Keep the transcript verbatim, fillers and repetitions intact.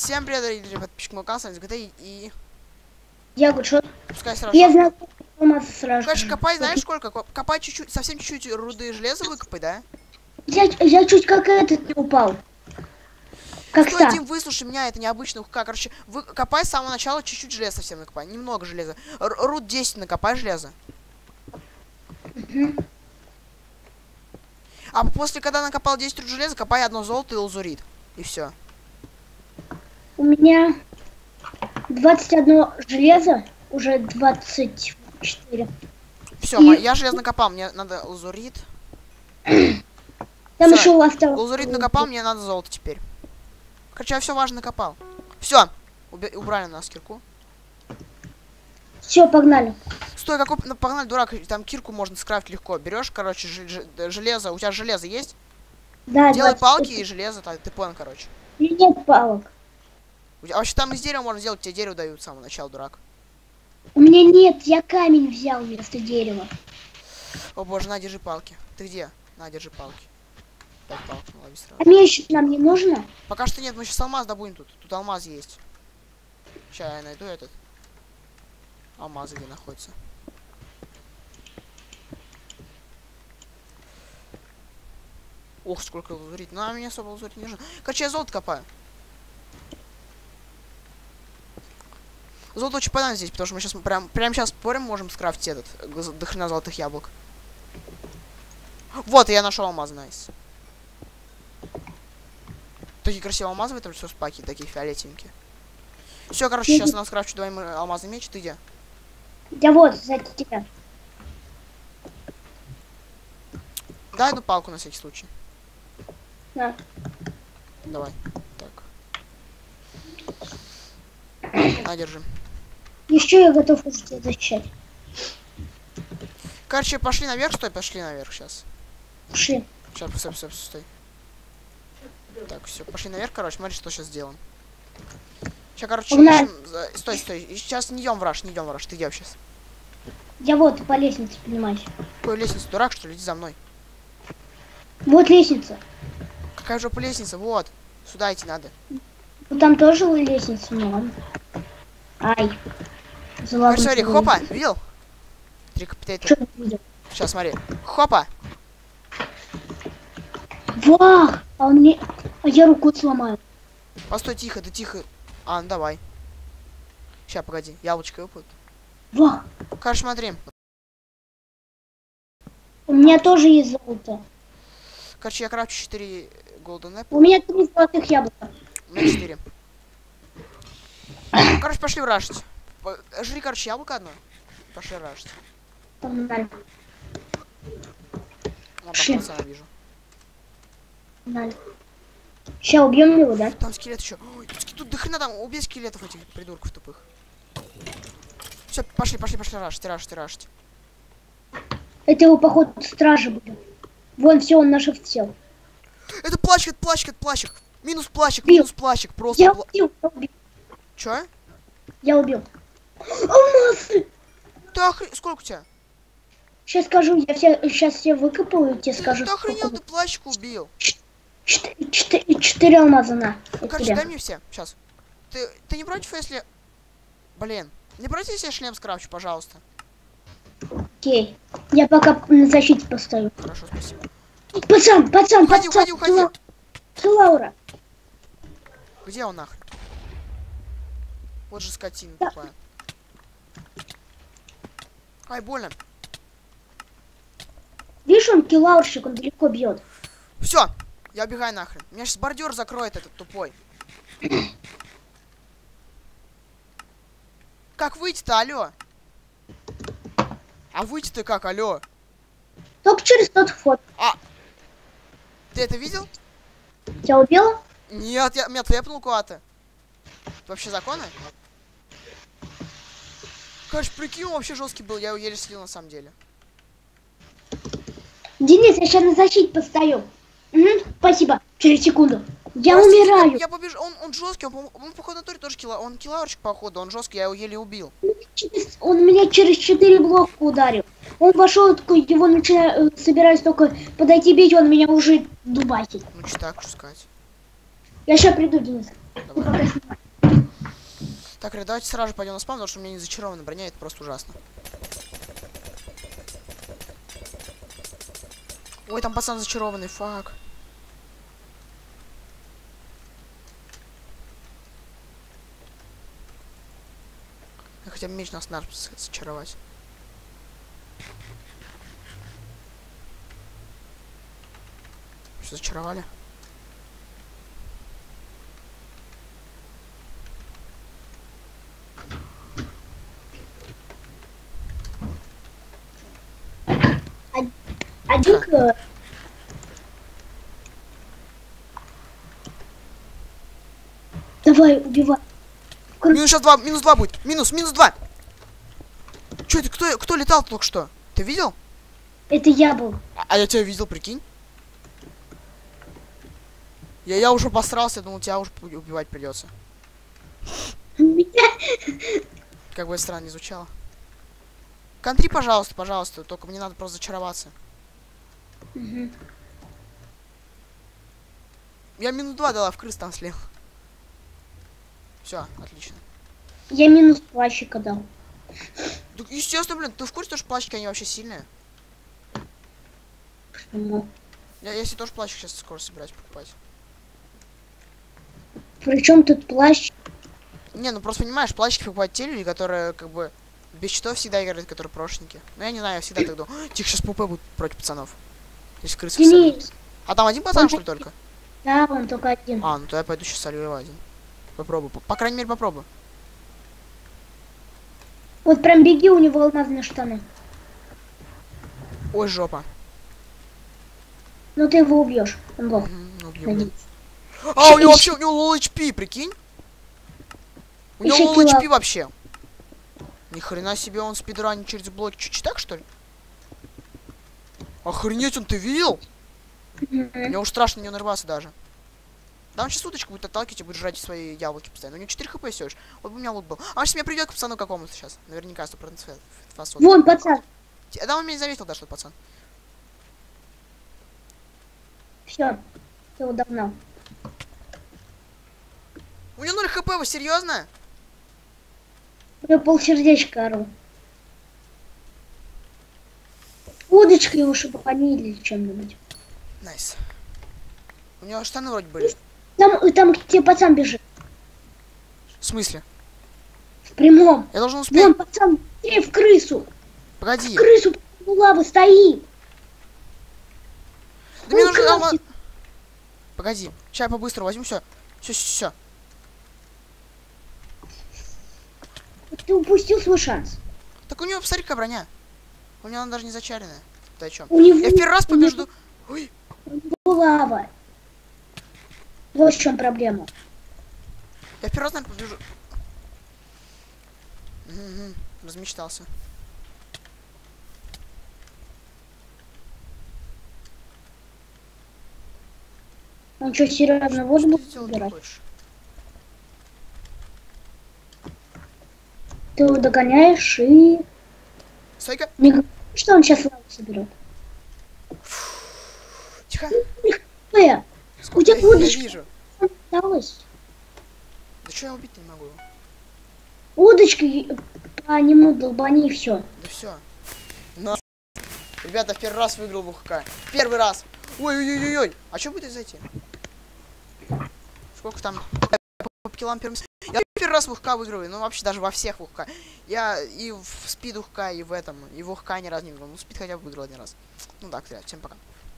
Всем привет, дорогие подписчики моего канала, с вами ГТ и... Я Гудшот. Пускай сразу... Я знаю, сразу. Короче, копай, знаешь сколько? Копай чуть-чуть, совсем чуть-чуть руды и железа выкопай, да? Я, я чуть как этот не упал. Как Стой, так? Дим, выслушай меня, это необычно. Как, короче, вы копай с самого начала чуть-чуть железа совсем накопай. Немного железа. Р руд десять накопай железа. Угу. А после, когда накопал десять руд железа, копай одно золото и лазурит. И все. У меня двадцать одно железо, уже двадцать четыре. Все, И... я железо накопал, мне надо лазурит. Там Всё, еще осталось. лазурит накопал, мне надо золото теперь. Короче, я все важно накопал. Все, убрали нас кирку. Все, погнали. Стой, какой, ну, погнали, дурак, там кирку можно скрафтить легко. Берешь, короче, железо, у тебя железо есть? Да, делай двадцать. палки и железо, так, ты понял, короче. И нет палок. А вообще там из дерева можно сделать, тебе дерево дают с самого начала, дурак. У меня нет, я камень взял вместо дерева. О боже, на, держи палки. Ты где? На, держи палки. Пять палок, ну, лови сразу. А меч нам не нужно? Пока что нет, мы сейчас алмаз добудем тут. Тут алмаз есть. Сейчас я найду этот. Алмаз где находится. Ох, сколько лазурит. Ну, а мне особо лазурит не нужно. Короче, я золото копаю. Золото очень понятно здесь, потому что мы сейчас прям, прямо сейчас спорим, можем скрафтить этот до хрена золотых яблок. Вот, я нашел алмаз, найс. Такие красивые алмазы в этом все спаки, такие фиолетенькие. Все, короче, сейчас нас скрафчу двоим алмазный меч. Ты где? Я вот, сзади тебя. Дай одну палку на всякий случай. На. Давай. Так. На, держи. Еще я готов уже тебя защищать. Короче, пошли наверх, стой, пошли наверх сейчас. Пошли. Сейчас, стой, стой, стой. Так, все, пошли наверх, короче, смотри, что сейчас сделаем. Сейчас, короче, ищем... Стой, стой, сейчас не идем в раш, не идем в раш, ты где сейчас? Я вот по лестнице поднимаюсь. Какой лестница, дурак, что ли? Иди за мной. Вот лестница. Какая же лестница? Вот. Сюда идти надо. Ну там тоже лестница, ну ладно. Ай. Короче, смотри, хопа, видел? Три капитейта. Сейчас, смотри. Хопа. Вах! А он мне... А я руку сломаю. Постой, тихо, да тихо. А, ну давай. Сейчас, погоди, яблочко выпадет. Вах! Короче, смотри. У меня тоже есть золото. Короче, я крафчу четыре голден эппл. У меня три золотых яблока. У меня четыре. Короче, пошли в рашить. Жри, короче, яблоко одно. Пошли рашить. Погнали. Вон там пацана вижу. Погнали. Сейчас убьем его, да? Там скелет еще. Ой, тут, тут до хрена там, убей скелетов этих придурков тупых. Все, пошли, пошли, пошли рашить, рашить, рашить. Это его, походу, стражи будет. Вон, все, он нашел сел. Это плащик, это плащик, это плащик. Минус плащик, Бил. минус плащик. Просто. Я пла... убил, я убил. Че? Я убил. Алмазы! Ты охр... Сколько у тебя? Сейчас скажу, я все, сейчас все выкопаю и тебе Ты, скажу. ты охренел, сколько... ты плащик убил. Четыре, четыре, четыре алмаза на. Короче, тебя. дай мне все. Сейчас. Ты, ты не против, если... Блин. Не против, если я шлем скрафчу, пожалуйста? Окей. Я пока на защите постою. Хорошо, спасибо. Пацан, пацан, Уходи, пацан. уходи, уходи. Ты Лаура. Где он нахрен? Вот же скотина Да. тупая. Ай, больно. Видишь, он киллаурщик, он далеко бьет. Все, я убегаю нахрен. Меня сейчас бордюр закроет этот тупой. Как выйти-то, алло? А выйти-то как, алло? Только через тот вход. А! Ты это видел? Тебя убила? Нет, я меня тэпнул куда-то. Вообще законы? Короче, прикинь, он вообще жесткий был, я его еле слил на самом деле. Денис, я сейчас на защите постою. Угу, спасибо. Через секунду. Я Простите, умираю. Я, я побежал. Он, он жесткий, он, он походу на туре тоже килла. Он килларчик, походу, он жесткий, я его еле убил. Через- Он меня через четыре блока ударил. Он вошел, такой, его начинаю, собираюсь только подойти бить, он меня уже дубасит. Ну что так, что сказать. Я сейчас приду, Денис. Давай. Так, ребят, давайте сразу же пойдем на спам, потому что у меня не зачарованная броня, это просто ужасно. Ой, там пацан зачарованный, фак. Я хотя бы меч нас надо зачаровать. Все зачаровали. Один. Давай, убивай. Минус сейчас два, минус два будет. Минус, минус два. Че это, кто, кто летал только что? Ты видел? Это я был. А, а я тебя видел, прикинь. Я, я уже посрался, думал, тебя уже убивать придется. Как бы странно не звучало. Контри, пожалуйста, пожалуйста, только мне надо просто зачароваться. Угу. Я минус два дала, в крыс там слил. Все, отлично. Я минус плащика дал. Так, естественно, блин, ты в курсе, что плащики, они вообще сильные? Почему? Я, я себе тоже плащик сейчас скоро собираюсь покупать. Причем тут плащ? Не, ну просто понимаешь, плащики покупают те люди, которые как бы без щитов всегда играют, которые прошники. Ну я не знаю, я всегда так думаю. Тихо, сейчас ПП будет против пацанов. Если крысы Денис. А там один пацан, что ли, только? Да, он только один. А, ну то я пойду сейчас солю его один. Попробую. По, по крайней мере, попробую. Вот прям беги, у него алмазные штаны. Ой, жопа. Ну ты его убьешь. Он лох. Угу, убью, блин. А, у него вообще, у него лол эйч пи, прикинь? У него лол эйч пи вообще. Ни хрена себе, он спидранит через блоки. Чуть так, что ли? Охренеть, он ты видел? Мне уж страшно не нарваться даже. Да он сейчас удочку будет отталкивать и будет жрать свои яблоки постоянно. У него четыре хп всего лишь. Вот бы у меня лут был. А он сейчас меня придет к пацану какому-то сейчас. Наверняка сто процентов фасот. Вон, пацан. Да он меня не заметил даже, тот пацан. Все, ты его догнал. У него ноль хп, вы серьезно? У него полсердечка ору. Удочкой его шипани или чем-нибудь. Найс. У него штаны вроде были. Там, там к тебе пацан бежит. В смысле? В прямом. Я должен успеть. Вон, пацан, ты в крысу. Погоди. В крысу у лавы стоит. Да мне нужно алма... Погоди. Сейчас я по-быстрому возьму все. Все, все, все. Ты упустил свой шанс. Так у него, посмотри, какая броня. У него она даже не зачаренная. Ты о чем? У него... Я в первый раз побежду. Ой. Лава. Вот в чем проблема. Я в первый раз, наверное, побежу. Угу, размечтался. Он что, серьезно, воду будет собирать? Ты его догоняешь и... Стой-ка. Не говори, что он сейчас лаву соберет. Тихо. Э, у тебя я, удочка я вижу. осталась. Да что я убить-то не могу? Удочкой по нему долбани и все. Да все. На. Ребята, в первый раз выиграл в УХК. Первый раз. Ой-ой-ой-ой. А что будет зайти? Сколько там? По килам первым... Я первый раз в УХК выигрываю. Ну вообще даже во всех в УХК. Я и в спид УХК, и в этом. И в УХК ни разу не выиграл. Ну спид хотя бы выиграл один раз. Ну так, всем пока.